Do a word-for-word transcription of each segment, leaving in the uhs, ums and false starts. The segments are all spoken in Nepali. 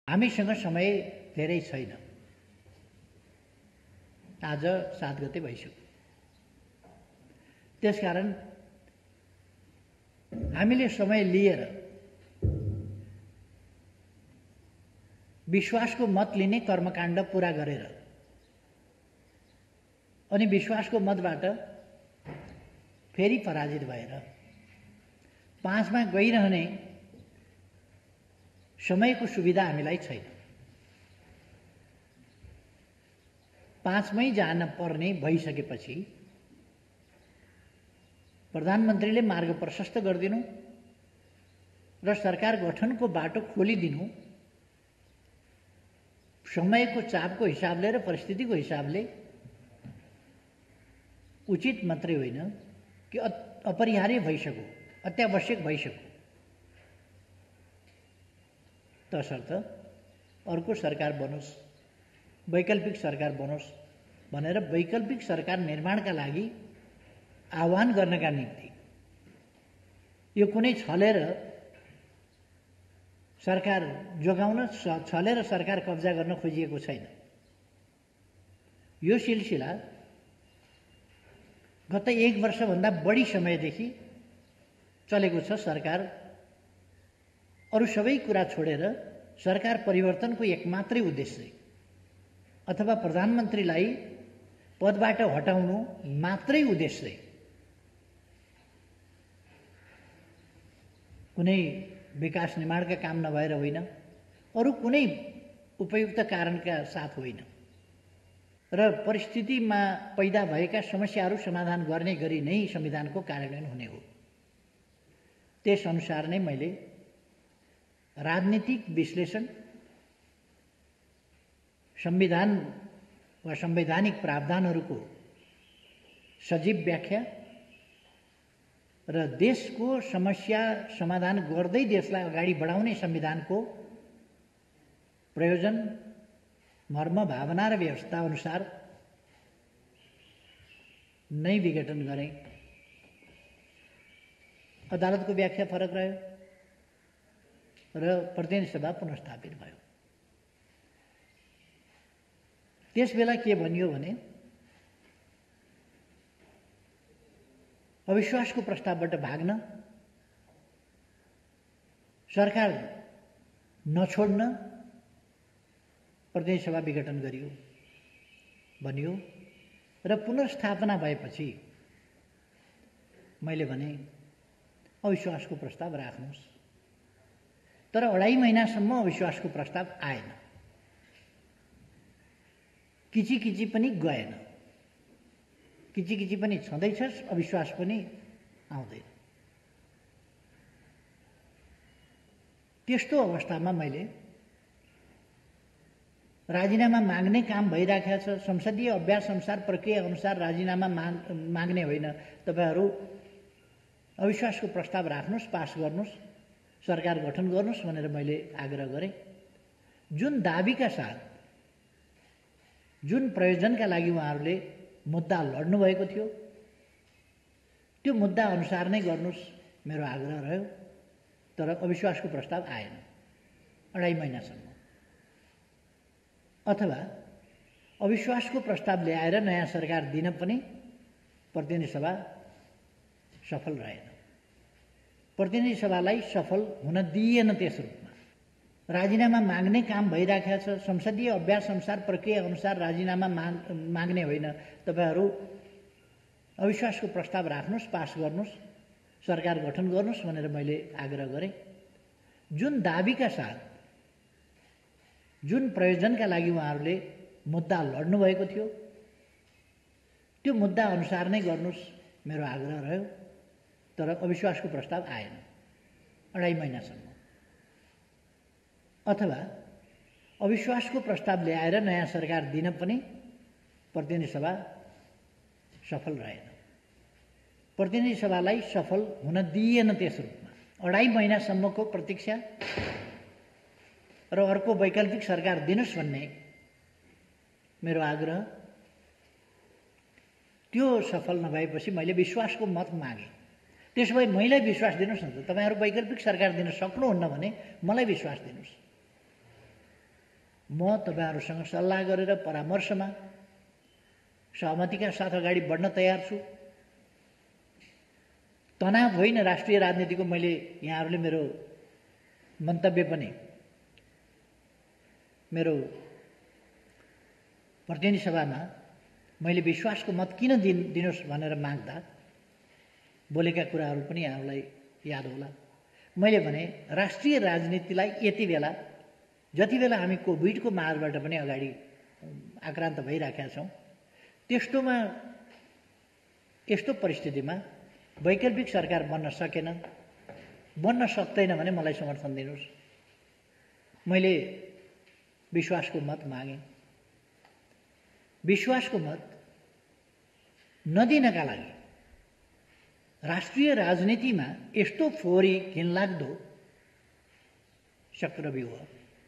हामीसँग समय धेरै छैन। आज सात गते भइसक्यो। त्यसकारण हामीले समय लिएर विश्वासको मत लिने कर्मकाण्ड पूरा गरेर अनि विश्वासको मतबाट फेरि पराजित भएर पाँचमा गइरहने समयको सुविधा हामीलाई छैन। पाँचमै जान पर्ने भइसकेपछि प्रधानमन्त्रीले मार्ग प्रशस्त गरिदिनु र सरकार गठनको बाटो खोलिदिनु समयको चापको हिसाबले र परिस्थितिको हिसाबले उचित मात्रै होइन कि अपरिहार्य भइसक्यो, अत्यावश्यक भइसक्यो। तसर्थ अर्को सरकार बनोस्, वैकल्पिक सरकार बनोस् भनेर वैकल्पिक सरकार निर्माणका लागि आह्वान गर्नका निम्ति यो कुनै छलेर सरकार जोगाउन छलेर सरकार कब्जा गर्न खोजिएको छैन। यो सिलसिला गत एक वर्षभन्दा बढी समयदेखि चलेको छ। सरकार अरू सबै कुरा छोडेर सरकार परिवर्तनको एक मात्रै उद्देश्य अथवा प्रधानमन्त्रीलाई पदबाट हटाउनु मात्रै उद्देश्य, कुनै विकास निर्माणका काम नभएर होइन, अरू कुनै उपयुक्त कारणका साथ होइन र परिस्थितिमा पैदा भएका समस्याहरू समाधान गर्ने गरी नै संविधानको कार्यान्वयन हुने हो। त्यसअनुसार नै मैले राजनीतिक विश्लेषण, संविधान वा संवैधानिक प्रावधानहरूको सजीव व्याख्या र देशको समस्या समाधान गर्दै देशलाई अगाडि बढाउने संविधानको प्रयोजन, मर्म, भावना र व्यवस्था अनुसार नै विघटन गरे। अदालतको व्याख्या फरक रह्यो र प्रतिनिधि सभा पुनर्स्थापित भयो। त्यसबेला के भनियो भने अविश्वासको प्रस्तावबाट भाग्न, सरकार नछोड्न प्रतिनिधि सभा विघटन गरियो भनियो र पुनर्स्थापना भएपछि मैले भने अविश्वासको प्रस्ताव राख्नुहोस्। तर अढाई महिनासम्म अविश्वासको प्रस्ताव आएन, किची किची पनि गएन, किची किची पनि छँदैछ, अविश्वास पनि आउँदैन। त्यस्तो अवस्थामा मैले राजीनामा माग्ने काम भइराखेको छ। संसदीय अभ्यास अनुसार, प्रक्रिया अनुसार राजीनामा माग माग्ने होइन, तपाईहरू अविश्वासको प्रस्ताव राख्नुहोस्, पास गर्नुहोस्, सरकार गठन गर्नुहोस् भनेर मैले आग्रह गरेँ। जुन दाबीका साथ, जुन प्रयोजनका लागि उहाँहरूले मुद्दा लड्नुभएको थियो, त्यो मुद्दा अनुसार नै गर्नुहोस् मेरो आग्रह रह्यो। तर अविश्वासको प्रस्ताव आएन अढाई महिनासम्म। अथवा अविश्वासको प्रस्ताव ल्याएर नयाँ सरकार दिन पनि प्रतिनिधि सभा सफल रहेन। प्रतिनिधि सभालाई सफल हुन दिइएन। त्यस रूपमा राजीनामा माग्ने काम भइराखेको छ। संसदीय अभ्यास अनुसार, प्रक्रिया अनुसार राजीनामा माग माग्ने होइन, तपाईहरू अविश्वासको प्रस्ताव राख्नुहोस्, पास गर्नुहोस्, सरकार गठन गर्नुहोस् भनेर मैले आग्रह गरेँ। जुन दाबीका साथ, जुन प्रयोजनका लागि उहाँहरूले मुद्दा लड्नुभएको थियो, त्यो मुद्दा अनुसार नै गर्नुहोस् मेरो आग्रह रह्यो। तर अविश्वासको प्रस्ताव आएन अढाई महिनासम्म। अथवा अविश्वासको प्रस्ताव ल्याएर नयाँ सरकार दिन पनि प्रतिनिधि सभा सफल रहेन। प्रतिनिधि सभालाई सफल हुन दिइएन। त्यस रूपमा अढाई महिनासम्मको प्रतीक्षा र अर्को वैकल्पिक सरकार दिनुहोस् भन्ने मेरो आग्रह, त्यो सफल नभएपछि मैले विश्वासको मत मागेँ। त्यसो भए मलाई विश्वास दिनुहोस् न त, तपाईहरू वैकल्पिक सरकार दिन सक्नुहुन्न भने मलाई विश्वास दिनुहोस्। म तपाईहरुसँग सल्लाह गरेर परामर्शमा सहमतिका साथ अगाडि बढ्न तयार छु। तनाव होइन राष्ट्रिय राजनीतिको। मैले यहाँहरूले मेरो मन्तव्य पनि मेरो प्रतिनिधि सभामा मैले विश्वासको मत किन दिन दिनुस् भनेर माग्दा बोलेका कुराहरू पनि यहाँहरूलाई याद होला। मैले भने राष्ट्रिय राजनीतिलाई यति बेला जति बेला हामी कोभिडको मारबाट पनि अगाडि आक्रान्त भइराखेका छौँ, त्यस्तोमा यस्तो परिस्थितिमा वैकल्पिक सरकार बन्न सकेन, बन्न सक्दैन भने मलाई समर्थन दिनुस्। मैले विश्वासको मत मागेँ। विश्वासको मत नदिनका लागि राष्ट्रिय राजनीतिमा यस्तो फोहोरी घिनलाग्दो चक्रव्यूह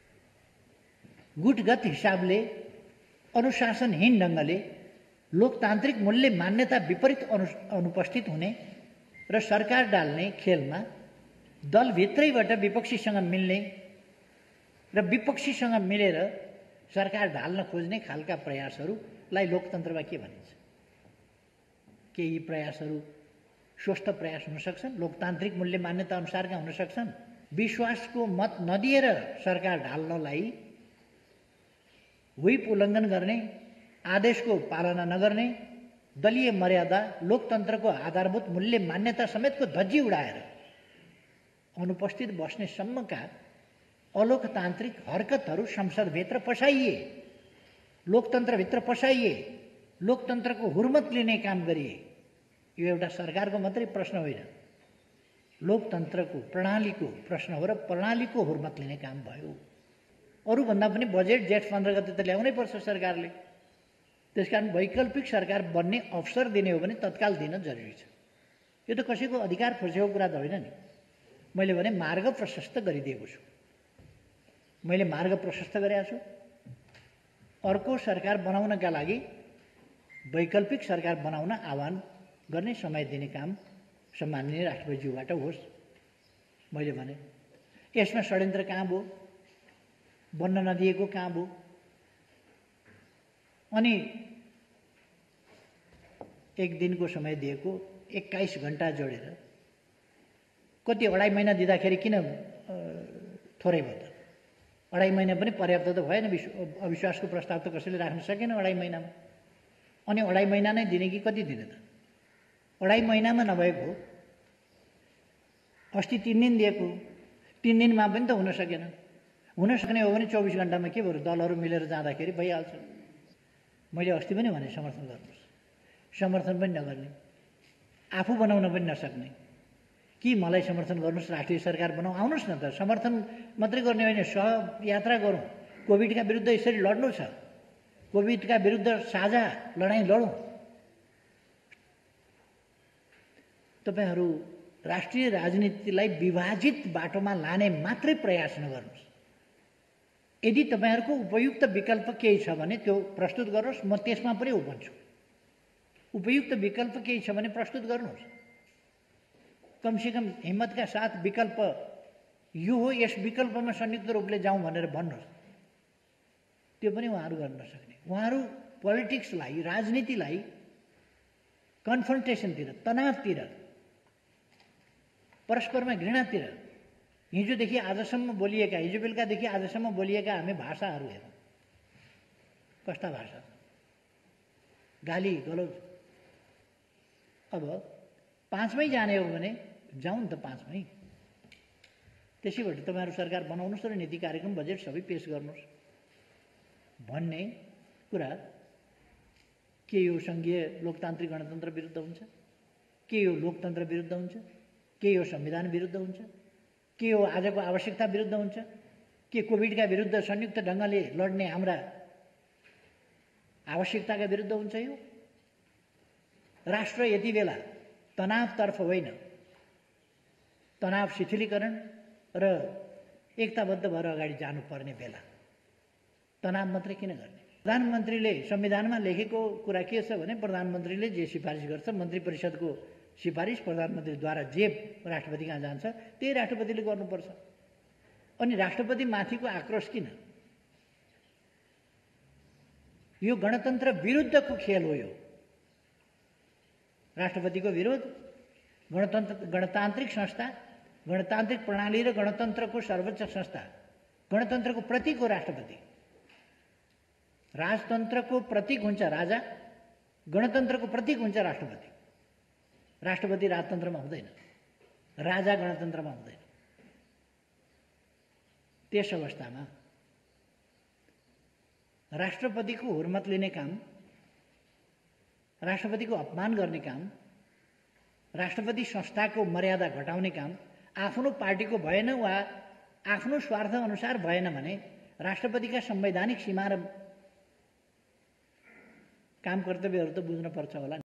गुटगत हिसाबले अनुशासनहीन ढङ्गले लोकतान्त्रिक मूल्य मान्यता विपरीत अनु अनुपस्थित हुने र सरकार डाल्ने खेलमा दलभित्रैबाट विपक्षीसँग मिल्ने र विपक्षीसँग मिलेर सरकार ढाल्न खोज्ने खालका प्रयासहरूलाई लोकतन्त्रमा के भनिन्छ? के यी प्रयासहरू स्वस्थ प्रयास हुन सक्छन्? लोकतान्त्रिक मूल्य मान्यता अनुसारका हुन सक्छन्? विश्वासको मत नदिएर सरकार ढाल्नलाई व्हिप उल्लङ्घन गर्ने, आदेशको पालना नगर्ने, दलीय मर्यादा, लोकतन्त्रको आधारभूत मूल्य मान्यता समेतको धज्जी उडाएर अनुपस्थित बस्ने सम्मका अलोकतान्त्रिक हरकतहरू संसदभित्र पसाइए, लोकतन्त्रभित्र पसाइए, लोकतन्त्रको हुर्मत लिने काम गरिए। यो एउटा सरकारको मात्रै प्रश्न होइन, लोकतन्त्रको प्रणालीको प्रश्न हो र प्रणालीको हुर्मत लिने काम भयो। अरूभन्दा पनि बजेट जेठ पन्ध्र गते त ल्याउनै पर्छ सरकारले। त्यसकारण वैकल्पिक सरकार बन्ने अवसर दिने हो भने तत्काल दिन जरुरी छ। यो त कसैको अधिकार खोजेको कुरा त होइन नि। मैले भने मार्ग प्रशस्त गरिदिएको छु। मैले मार्ग प्रशस्त गरेको छु। अर्को सरकार बनाउनका लागि वैकल्पिक सरकार बनाउन आह्वान गर्ने, समय दिने काम सम्माननीय राष्ट्रपतिज्यूबाट होस्। मैले भने यसमा षड्यन्त्र कहाँ भयो? बन्न नदिएको कहाँ भयो? अनि एक दिनको समय दिएको एक्काइस घण्टा जोडेर कति अढाई महिना दिँदाखेरि किन थोरै भयो त? अढाई महिना पनि पर्याप्त त भएन। अविश्वासको प्रस्ताव त कसैले राख्न सकेन अढाई महिनामा। अनि अढाई महिना नै दिने कि कति दिने त? अढाई महिनामा नभएको अस्ति तीन दिन दिएको, तीन दिनमा पनि त हुन सकेन। हुन सक्ने हो भने चौबिस घण्टामा के भयो? दलहरू मिलेर जाँदाखेरि भइहाल्छ। मैले अस्ति पनि भने समर्थन गर्नुहोस्। समर्थन पनि नगर्ने, आफू बनाउन पनि नसक्ने कि मलाई समर्थन गर्नुहोस्, राष्ट्रिय सरकार बनाऊ, आउनुहोस् न त। समर्थन मात्रै गर्ने होइन, सहयात्रा गरौँ। कोभिडका विरुद्ध यसरी लड्नु छ, कोभिडका विरुद्ध साझा लडाईँ लडौँ। तपाईहरू राष्ट्रिय राजनीतिलाई विभाजित बाटोमा लाने मात्रै प्रयास नगर्नुहोस्। यदि तपाईहरूको उपयुक्त विकल्प केही छ भने त्यो प्रस्तुत गर्नुहोस्, म त्यसमा पनि उपन्छु। उपयुक्त विकल्प केही छ भने प्रस्तुत गर्नुहोस्। कमसेकम हिम्मतका साथ विकल्प यो हो, यस विकल्पमा संयुक्त रूपले जाउँ भनेर भन्नुहोस्। त्यो पनि उहाँहरू गर्न नसक्ने। उहाँहरू पोलिटिक्सलाई, राजनीतिलाई कन्फ्रन्टेसनतिर, तनावतिर, परस्परमा घृणातिर, हिजोदेखि आजसम्म बोलिएका, हिजो बेलुकादेखि आजसम्म बोलिएका हामी भाषाहरू हेरौँ। कस्ता भाषा? गाली गलौज। अब पाँचमै जाने हो भने जाउँ त पाँचमै। त्यसैबाट तपाईँहरू सरकार बनाउनुहोस् र नीति कार्यक्रम बजेट सबै पेश गर्नुहोस् भन्ने कुरा के यो सङ्घीय लोकतान्त्रिक गणतन्त्र विरुद्ध हुन्छ? के यो लोकतन्त्र विरुद्ध हुन्छ? के यो संविधान विरुद्ध हुन्छ? के यो आजको आवश्यकता विरुद्ध हुन्छ? के कोभिडका विरुद्ध संयुक्त ढङ्गले लड्ने हाम्रा आवश्यकताका विरुद्ध हुन्छ? यो राष्ट्र यति बेला तनावतर्फ होइन, तनाव शिथिलीकरण र एकताबद्ध भएर अगाडि जानुपर्ने बेला। तनाव मात्रै किन गर्ने? प्रधानमन्त्रीले संविधानमा लेखेको कुरा के छ भने प्रधानमन्त्रीले जे सिफारिस गर्छ, मन्त्री परिषदको सिफारिस प्रधानमन्त्रीद्वारा जे राष्ट्रपति कहाँ जान्छ त्यही राष्ट्रपतिले गर्नुपर्छ। अनि राष्ट्रपति माथिको आक्रोश किन? यो गणतन्त्र विरुद्धको खेल हो। यो राष्ट्रपतिको विरोध, गणतन्त्र गणतान्त्रिक संस्था, गणतान्त्रिक प्रणाली र गणतन्त्रको सर्वोच्च संस्था, गणतन्त्रको प्रतीक हो राष्ट्रपति। राजतन्त्रको प्रतीक हुन्छ राजा, गणतन्त्रको प्रतीक हुन्छ राष्ट्रपति। राष्ट्रपति राजतन्त्रमा हुँदैन, राजा गणतन्त्रमा हुँदैन। त्यस अवस्थामा राष्ट्रपतिको हुर्मत लिने काम, राष्ट्रपतिको अपमान गर्ने काम, राष्ट्रपति संस्थाको मर्यादा घटाउने काम आफ्नो पार्टीको भएन वा आफ्नो स्वार्थ अनुसार भएन भने राष्ट्रपतिका संवैधानिक सीमा र काम कर्तव्यहरू त बुझ्न पर्छ होला।